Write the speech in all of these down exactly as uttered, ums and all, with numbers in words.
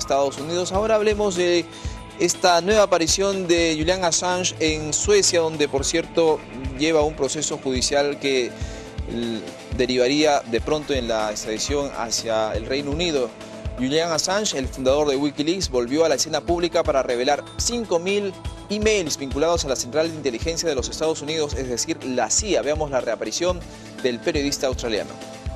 Estados Unidos. Ahora hablemos de esta nueva aparición de Julian Assange en Suecia, donde por cierto lleva un proceso judicial que derivaría de pronto en la extradición hacia el Reino Unido. Julian Assange, el fundador de Wikileaks, volvió a la escena pública para revelar cinco mil emails vinculados a la Central de Inteligencia de los Estados Unidos, es decir, la C I A. Veamos la reaparición del periodista australiano.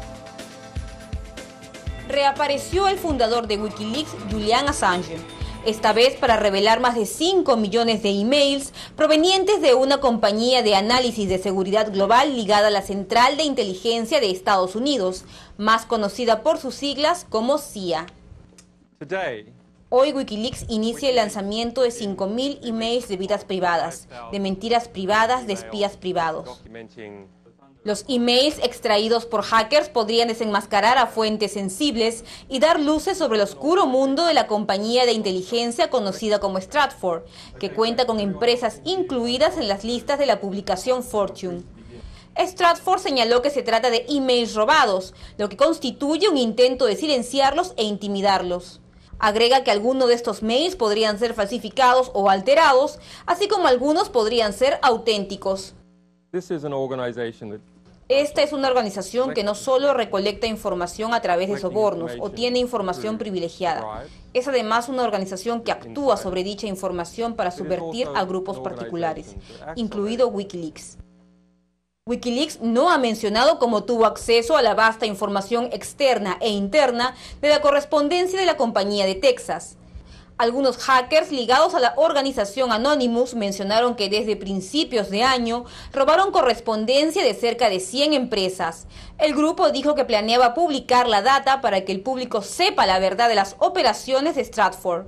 Reapareció el fundador de Wikileaks, Julian Assange, esta vez para revelar más de cinco millones de emails provenientes de una compañía de análisis de seguridad global ligada a la Central de Inteligencia de Estados Unidos, más conocida por sus siglas como C I A. Hoy Wikileaks inicia el lanzamiento de cinco mil emails de vidas privadas, de mentiras privadas de espías privados. Los emails extraídos por hackers podrían desenmascarar a fuentes sensibles y dar luces sobre el oscuro mundo de la compañía de inteligencia conocida como Stratfor, que cuenta con empresas incluidas en las listas de la publicación Fortune. Stratfor señaló que se trata de emails robados, lo que constituye un intento de silenciarlos e intimidarlos. Agrega que algunos de estos mails podrían ser falsificados o alterados, así como algunos podrían ser auténticos. Esta es una organización que no solo recolecta información a través de sobornos o tiene información privilegiada. Es además una organización que actúa sobre dicha información para subvertir a grupos particulares, incluido Wikileaks. Wikileaks no ha mencionado cómo tuvo acceso a la vasta información externa e interna de la correspondencia de la compañía de Texas. Algunos hackers ligados a la organización Anonymous mencionaron que desde principios de año robaron correspondencia de cerca de cien empresas. El grupo dijo que planeaba publicar la data para que el público sepa la verdad de las operaciones de Stratfor.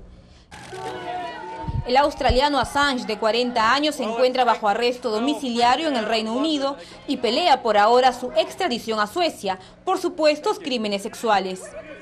El australiano Assange, de cuarenta años, se encuentra bajo arresto domiciliario en el Reino Unido y pelea por ahora su extradición a Suecia por supuestos crímenes sexuales.